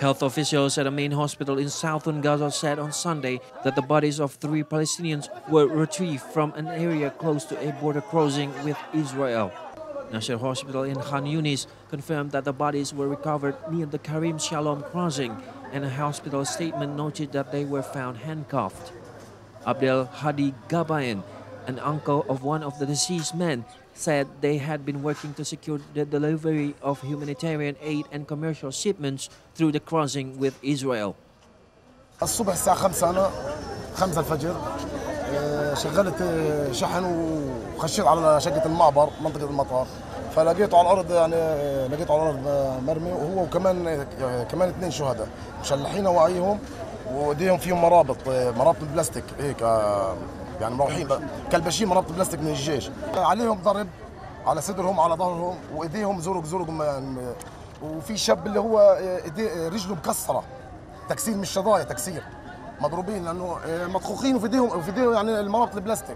Health officials at a main hospital in southern Gaza said on Sunday that the bodies of 3 Palestinians were retrieved from an area close to a border crossing with Israel. Nasser Hospital in Khan Yunis confirmed that the bodies were recovered near the Karim Shalom crossing, and a hospital statement noted that they were found handcuffed. Abdel Hadi Gabayan, an uncle of one of the deceased men, said they had been working to secure the delivery of humanitarian aid and commercial shipments through the crossing with Israel. الصبح الساعة 5 أنا 5 الفجر شغلت شحن وخشيت على شقة المعبر منطقة المطار، فلقيته على الأرض يعني لقيته على الأرض مرمي، وهو كمان 2 شهداء مشلحين وعيهم وايديهم فيهم مرابط بلاستيك هيك يعني مروحين كلبشين مرابط بلاستيك من الجيش، عليهم ضرب على صدرهم على ظهرهم وايديهم زرق يعني، وفي شاب اللي هو رجله مكسره تكسير مش شظايا تكسير مضروبين لانه مطخوخين وفي ايديهم يعني المرابط البلاستيك.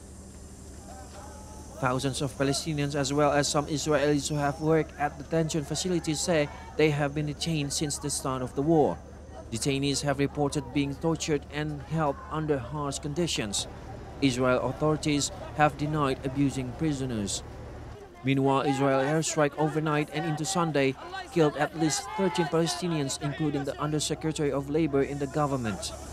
Thousands of Palestinians as well as some Israelis who have worked at detention facilities say they have been detained since the start of the war. Detainees have reported being tortured and held under harsh conditions. Israel authorities have denied abusing prisoners. Meanwhile, Israel airstrike overnight and into Sunday killed at least 13 Palestinians, including the Undersecretary of Labor in the government.